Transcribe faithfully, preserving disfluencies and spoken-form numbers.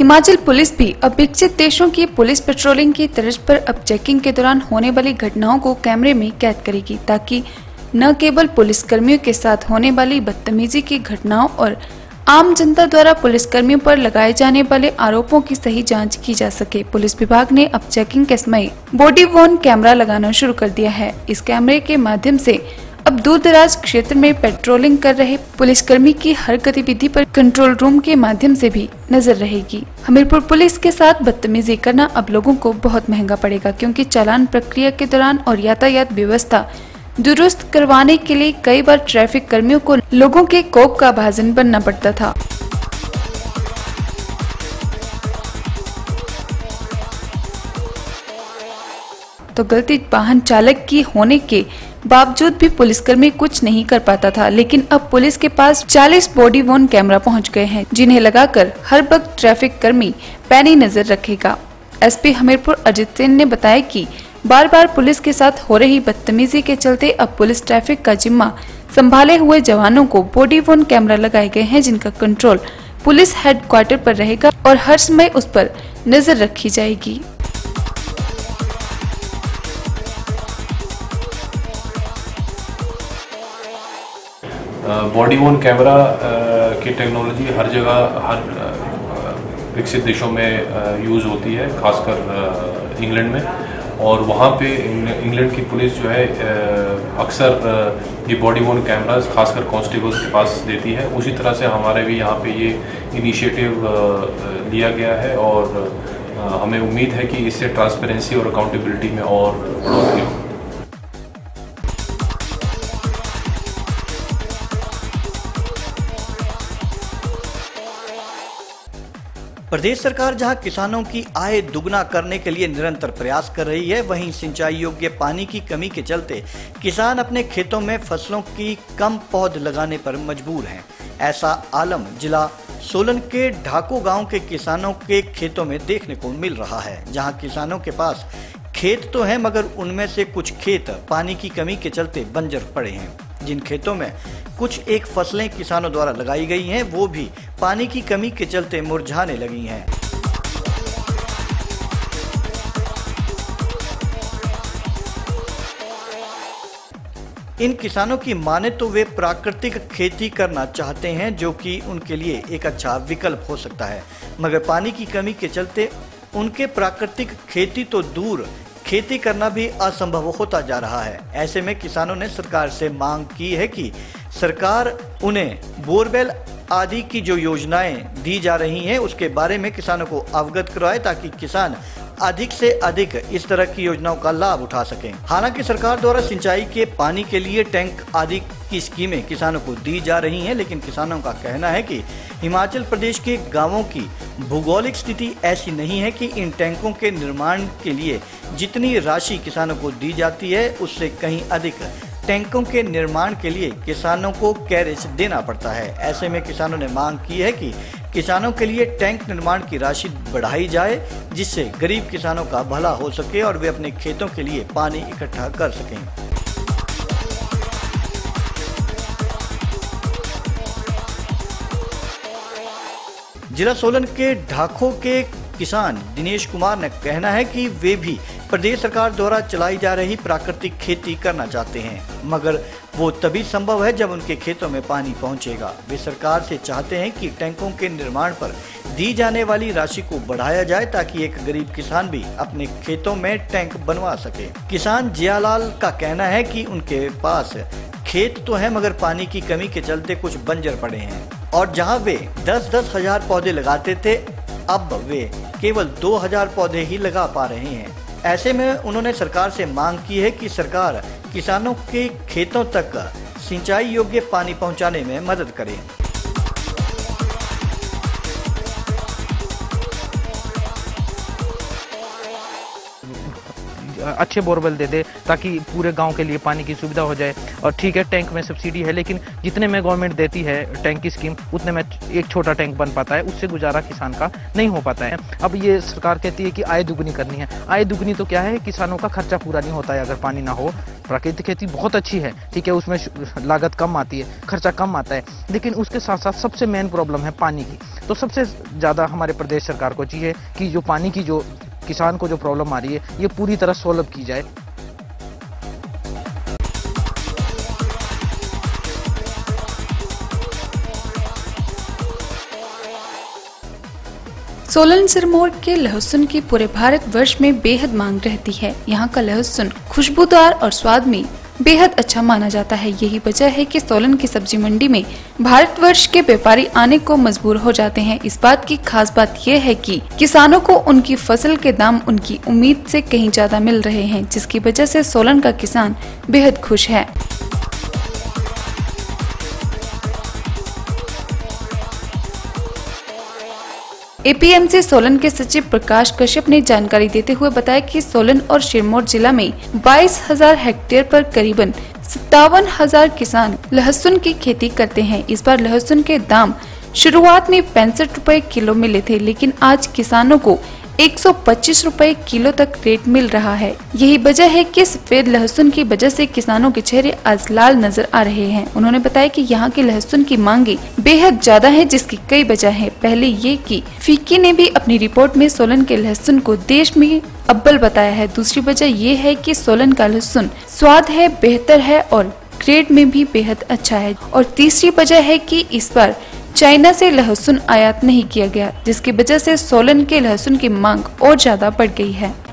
Himachal police भी अब विकसित देशों की पुलिस पेट्रोलिंग की तर्ज पर अब चेकिंग के दौरान होने वाली घटनाओं को कैमरे में कैद करेगी, ताकि न केवल पुलिस कर्मियों के साथ होने वाली बदतमीजी की घटनाओं और आम जनता द्वारा पुलिस कर्मियों पर लगाए जाने वाले आरोपों की सही जांच की जा सके। पुलिस विभाग ने अब चेकिंग के समय बॉडी वॉर्न कैमरा लगाना शुरू कर दिया है। इस कैमरे के माध्यम से अब दूर दराज क्षेत्र में पेट्रोलिंग कर रहे पुलिसकर्मी की हर गतिविधि पर कंट्रोल रूम के माध्यम से भी नजर रहेगी। हमीरपुर पुलिस के साथ बदतमीजी करना अब लोगों को बहुत महंगा पड़ेगा, क्योंकि चालान प्रक्रिया के दौरान और यातायात व्यवस्था दुरुस्त करवाने के लिए कई बार ट्रैफिक कर्मियों को लोगों के कोप का भाजन बनना पड़ता था। तो गलती वाहन चालक की होने के बावजूद भी पुलिसकर्मी कुछ नहीं कर पाता था, लेकिन अब पुलिस के पास चालीस बॉडी वॉर्न कैमरा पहुंच गए हैं, जिन्हें लगाकर हर वक्त ट्रैफिक कर्मी पैनी नजर रखेगा। एसपी हमीरपुर अजित सिंह ने बताया कि बार बार पुलिस के साथ हो रही बदतमीजी के चलते अब पुलिस ट्रैफिक का जिम्मा संभाले हुए जवानों को बॉडी वॉर्न कैमरा लगाए गए हैं, जिनका कंट्रोल पुलिस हेडक्वार्टर पर रहेगा और हर समय उस पर नजर रखी जाएगी। बॉडी वॉर्न कैमरा की टेक्नोलॉजी हर जगह हर विकसित देशों में यूज़ होती है, खासकर इंग्लैंड में, और वहाँ पे इंग्लैंड की पुलिस जो है अक्सर ये बॉडी वॉर्न कैमरास खासकर कांस्टेबल्स के पास देती है। उसी तरह से हमारे भी यहाँ पे ये इनिशिएटिव लिया गया है और हमें उम्मीद है कि इससे ट्रांसपेरेंसी और अकाउंटेबिलिटी में और बढ़ोतरी हो। प्रदेश सरकार जहां किसानों की आय दुगना करने के लिए निरंतर प्रयास कर रही है, वहीं सिंचाई योग्य पानी की कमी के चलते किसान अपने खेतों में फसलों की कम पौध लगाने पर मजबूर हैं। ऐसा आलम जिला सोलन के ढाको गांव के किसानों के खेतों में देखने को मिल रहा है, जहां किसानों के पास खेत तो हैं, मगर उनमें से कुछ खेत पानी की कमी के चलते बंजर पड़े हैं। जिन खेतों में कुछ एक फसलें किसानों द्वारा लगाई गई हैं, वो भी पानी की कमी के चलते मुरझाने लगी हैं। इन किसानों की माने तो वे प्राकृतिक खेती करना चाहते हैं, जो कि उनके लिए एक अच्छा विकल्प हो सकता है, मगर पानी की कमी के चलते उनके प्राकृतिक खेती तो दूर खेती करना भी असंभव होता जा रहा है। ऐसे में किसानों ने सरकार से मांग की है कि सरकार उन्हें बोरवेल आदि की जो योजनाएं दी जा रही हैं उसके बारे में किसानों को अवगत करवाए, ताकि किसान अधिक से अधिक इस तरह की योजनाओं का लाभ उठा सकें। हालांकि सरकार द्वारा सिंचाई के पानी के लिए टैंक आदि की स्कीमें किसानों को दी जा रही हैं, लेकिन किसानों का कहना है कि हिमाचल प्रदेश के गांवों की भौगोलिक स्थिति ऐसी नहीं है कि इन टैंकों के निर्माण के लिए जितनी राशि किसानों को दी जाती है उससे कहीं अधिक टैंकों के निर्माण के लिए किसानों को कैरेज देना पड़ता है। ऐसे में किसानों ने मांग की है कि किसानों के लिए टैंक निर्माण की राशि बढ़ाई जाए, जिससे गरीब किसानों का भला हो सके और वे अपने खेतों के लिए पानी इकट्ठा कर सकें। जिला सोलन के ढाको के किसान दिनेश कुमार ने कहना है कि वे भी प्रदेश सरकार द्वारा चलाई जा रही प्राकृतिक खेती करना चाहते हैं, मगर वो तभी संभव है जब उनके खेतों में पानी पहुंचेगा। वे सरकार से चाहते हैं कि टैंकों के निर्माण पर दी जाने वाली राशि को बढ़ाया जाए, ताकि एक गरीब किसान भी अपने खेतों में टैंक बनवा सके। किसान जियालाल का कहना है कि उनके पास खेत तो है, मगर पानी की कमी के चलते कुछ बंजर पड़े हैं, और जहाँ वे दस दस हजार पौधे लगाते थे, अब वे केवल दो हजार पौधे ही लगा पा रहे हैं। ऐसे में उन्होंने सरकार से मांग की है कि सरकार किसानों के खेतों तक सिंचाई योग्य पानी पहुंचाने में मदद करे। अच्छे बोरवेल दे दे ताकि पूरे गांव के लिए पानी की सुविधा हो जाए। और ठीक है, टैंक में सब्सिडी है, लेकिन जितने में गवर्नमेंट देती है टैंक की स्कीम, उतने में एक छोटा टैंक बन पाता है, उससे गुजारा किसान का नहीं हो पाता है। अब ये सरकार कहती है कि आय दुगनी करनी है। आय दुगनी तो क्या है, किसानों का खर्चा पूरा नहीं होता है अगर पानी ना हो। प्राकृतिक खेती बहुत अच्छी है, ठीक है, उसमें लागत कम आती है, खर्चा कम आता है, लेकिन उसके साथ साथ सबसे मेन प्रॉब्लम है पानी की। तो सबसे ज़्यादा हमारे प्रदेश सरकार को चाहिए कि जो पानी की जो किसान को जो प्रॉब्लम आ रही है, ये पूरी तरह सॉल्व की जाए। सोलन सिरमौर के लहसुन की पूरे भारत वर्ष में बेहद मांग रहती है। यहाँ का लहसुन खुशबूदार और स्वाद में बेहद अच्छा माना जाता है। यही वजह है कि सोलन की सब्जी मंडी में भारतवर्ष के व्यापारी आने को मजबूर हो जाते हैं। इस बात की खास बात यह है कि किसानों को उनकी फसल के दाम उनकी उम्मीद से कहीं ज्यादा मिल रहे हैं, जिसकी वजह से सोलन का किसान बेहद खुश है। A P M C Solan के सचिव प्रकाश कश्यप ने जानकारी देते हुए बताया कि सोलन और सिरमौर जिला में बाईस हजार हेक्टेयर पर करीबन सत्तावन हजार किसान लहसुन की खेती करते हैं। इस बार लहसुन के दाम शुरुआत में पैंसठ रुपए किलो मिले थे, लेकिन आज किसानों को एक सौ पच्चीस रुपए किलो तक रेट मिल रहा है। यही वजह है कि सफेद लहसुन की वजह से किसानों के चेहरे आज लाल नजर आ रहे हैं। उन्होंने बताया कि यहाँ के लहसुन की मांगे बेहद ज्यादा है, जिसकी कई वजह है। पहले ये कि फीकी ने भी अपनी रिपोर्ट में सोलन के लहसुन को देश में अव्वल बताया है। दूसरी वजह ये है कि सोलन का लहसुन स्वाद है, बेहतर है और ग्रेड में भी बेहद अच्छा है। और तीसरी वजह है कि इस बार चाइना से लहसुन आयात नहीं किया गया, जिसकी वजह से सोलन के लहसुन की मांग और ज्यादा बढ़ गई है।